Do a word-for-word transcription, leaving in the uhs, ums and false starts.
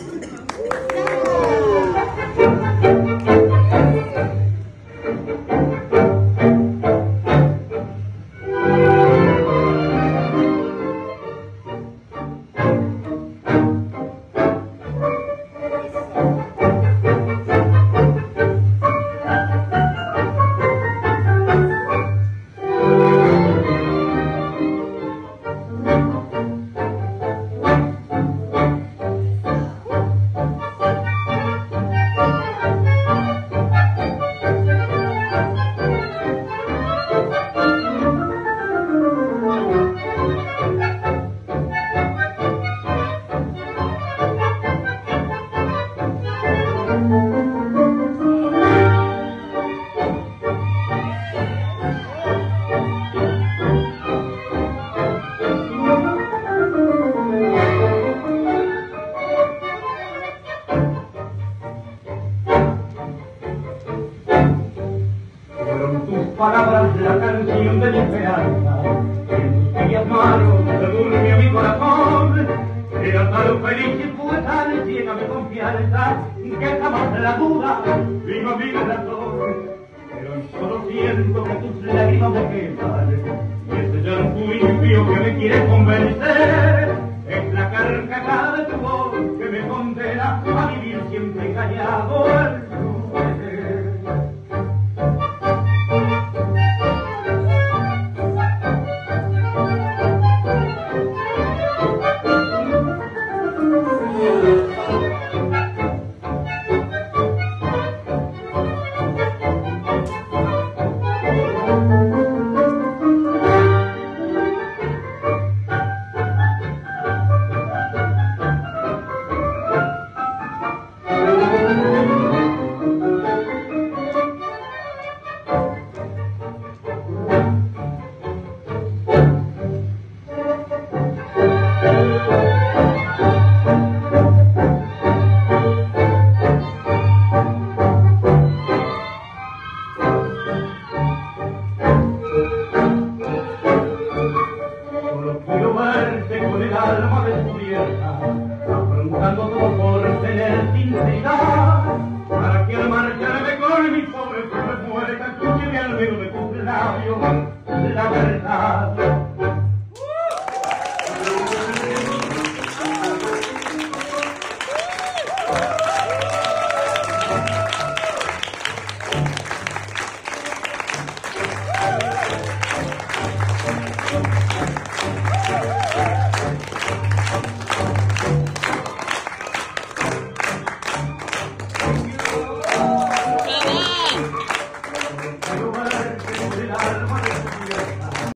Palabras de la canción de mi esperanza, en tus días malos se durmió mi corazón. Era tan feliz y fue tan llena de confianza que jamás la duda vino a mi corazón. Pero solo siento que tus lágrimas me queman y ese llanto impío que me quiere convencer es la carcajada de tu voz que me condena a vivir siempre engañado al suceder. Con el alma descubierta, afrontando todo por tener sinceridad, para que al marcharme con mi pobre se me muere, escuche al menos de tus labios la verdad.